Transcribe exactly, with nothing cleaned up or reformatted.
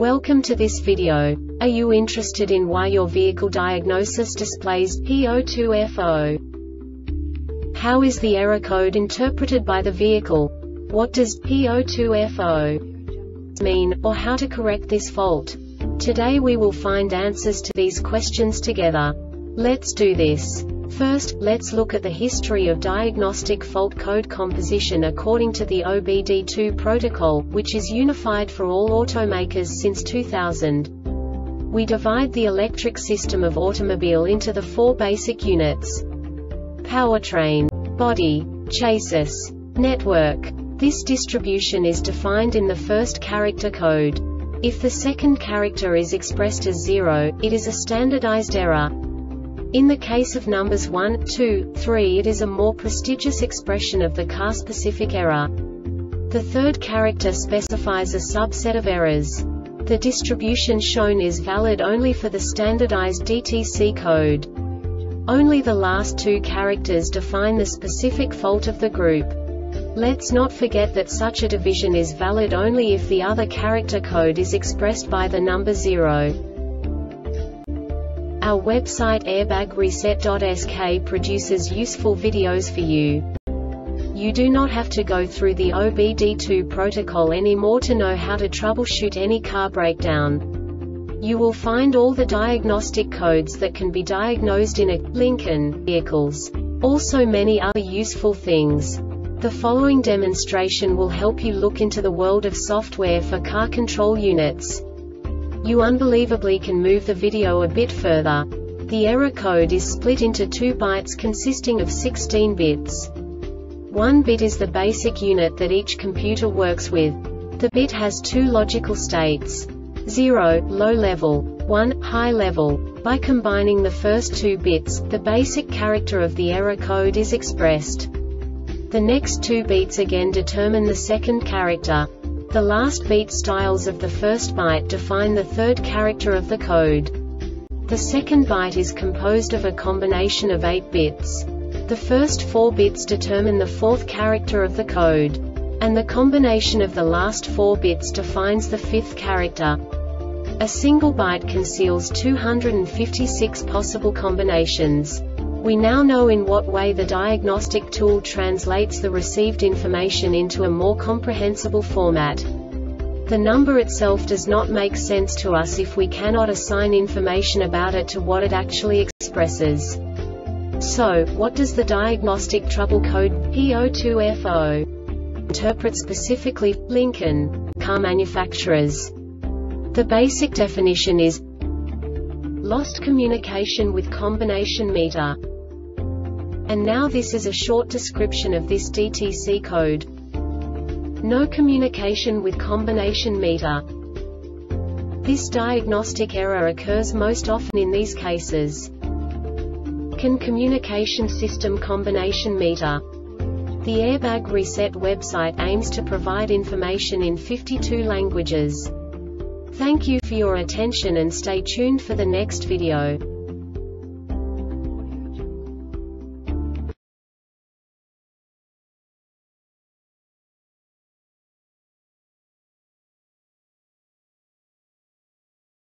Welcome to this video. Are you interested in why your vehicle diagnosis displays P zero two F zero? How is the error code interpreted by the vehicle? What does P zero two F zero mean, or how to correct this fault? Today we will find answers to these questions together. Let's do this. First, let's look at the history of diagnostic fault code composition according to the O B D two protocol, which is unified for all automakers since two thousand. We divide the electric system of automobile into the four basic units: powertrain, body, chassis, network. This distribution is defined in the first character code. If the second character is expressed as zero, it is a standardized error. In the case of numbers one, two, three, it is a more prestigious expression of the car-specific error. The third character specifies a subset of errors. The distribution shown is valid only for the standardized D T C code. Only the last two characters define the specific fault of the group. Let's not forget that such a division is valid only if the other character code is expressed by the number zero. Our website airbag reset dot S K produces useful videos for you. You do not have to go through the O B D two protocol anymore to know how to troubleshoot any car breakdown. You will find all the diagnostic codes that can be diagnosed in a Lincoln vehicles. Also many other useful things. The following demonstration will help you look into the world of software for car control units. You unbelievably can move the video a bit further. The error code is split into two bytes consisting of sixteen bits. One bit is the basic unit that each computer works with. The bit has two logical states: zero, low level, one, high level. By combining the first two bits, the basic character of the error code is expressed. The next two bits again determine the second character. The last beat styles of the first byte define the third character of the code. The second byte is composed of a combination of eight bits. The first four bits determine the fourth character of the code. And the combination of the last four bits defines the fifth character. A single byte conceals two hundred fifty-six possible combinations. We now know in what way the diagnostic tool translates the received information into a more comprehensible format. The number itself does not make sense to us if we cannot assign information about it to what it actually expresses. So, what does the diagnostic trouble code P zero two F zero interpret specifically for Lincoln car manufacturers? The basic definition is lost communication with combination meter. And now this is a short description of this D T C code. No communication with combination meter. This diagnostic error occurs most often in these cases: CAN communication system combination meter. The Airbag Reset website aims to provide information in fifty-two languages. Thank you for your attention and stay tuned for the next video.